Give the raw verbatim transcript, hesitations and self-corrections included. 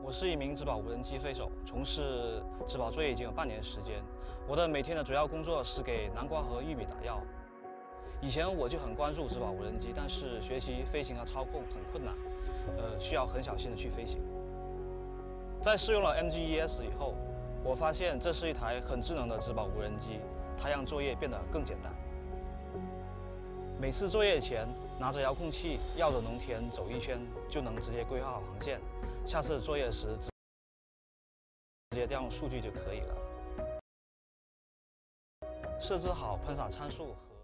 我是一名植保无人机飞手，从事植保作业已经有半年时间。我的每天的主要工作是给南瓜和玉米打药。以前我就很关注植保无人机，但是学习飞行和操控很困难，呃，需要很小心的去飞行。在试用了 M G E S 以后，我发现这是一台很智能的植保无人机，它让作业变得更简单。每次作业前，拿着遥控器绕着农田走一圈，就能直接规划好航线。下次作业时直接调用数据就可以了。设置好喷洒参数和